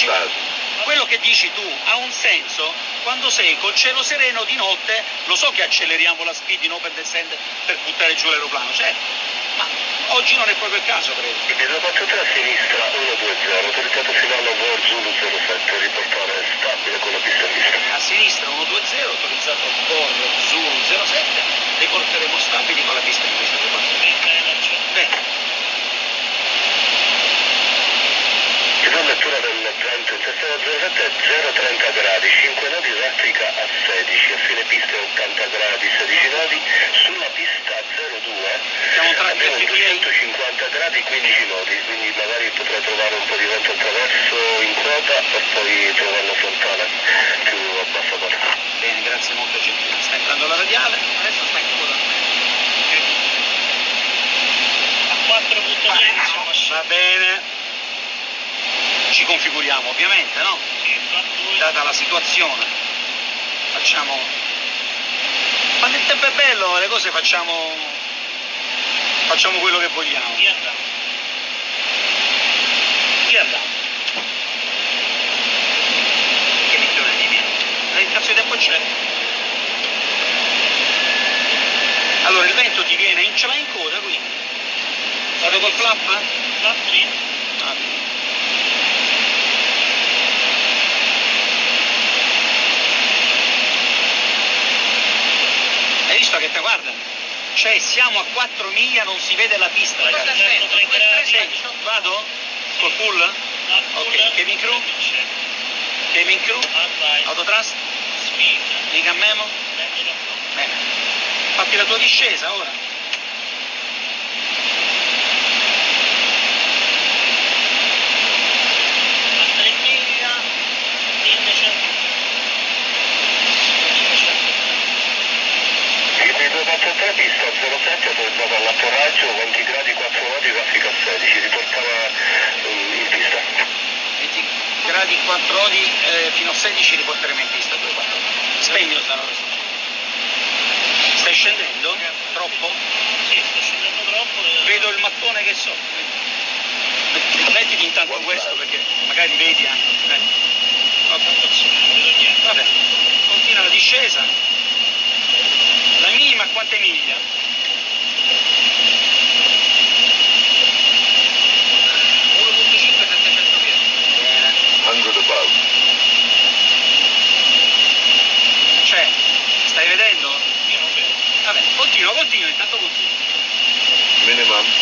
dici, quello che dici tu ha un senso quando sei col cielo sereno di notte. Lo so che acceleriamo la speed in open descent per buttare giù l'aeroplano, certo, ma oggi non è proprio il caso, credo. Indietro 43 a sinistra 120, autorizzato finale War Zulu 07, riportare stabile con la pista in vista. A sinistra 120, autorizzato War Zulu 07, riporteremo stabili con la pista in vista. Bene. La lettura del vento in sezione 07 030 gradi, 5 nodi, raffica a 16, a fine pista 80 gradi, 16 nodi, sulla pista 02 abbiamo 250 gradi, 15 nodi, quindi magari potrei trovare un po' di vento attraverso in quota e poi trovare la frontale più a bassa quota. Bene, grazie, molto gentile. Sta entrando la radiale, adesso sta incodando. A 4.10 va bene. Ci configuriamo ovviamente, no? Data la situazione. Facciamo. Quando il tempo è bello le cose facciamo quello che vogliamo. Via andiamo. Che migliore di me? Il cazzo di tempo c'è. Allora il vento ti viene, ce l'hai in coda quindi? Vado col flap? Flap sì. Hai visto che te guarda? Cioè siamo a 4 miglia, non si vede la pista, ragazzi. Sì, vado? Col pull? Ok, cabin crew, autotrust, mica memo. Bene. Fatti la tua discesa ora. A 3 miglia, 1500. Quindi 243 pista 07 autorizzato all'atterraggio, 20 gradi 4 nodi, raffica 16, riportava in pista. 20 gradi 4 nodi fino a 16 riporteremo in pista 24. Spegnilo sta. Stai scendendo? Troppo? Sì, sto scendendo troppo. Vedo il mattone che so. Mettiti intanto questo perché magari vedi anche. Vabbè, continua la discesa. La minima a quante miglia? 1.5 700 piedi. Bene. 100 above. Cioè, stai vedendo? Io non vedo. Vabbè, continua, intanto continua. Minimum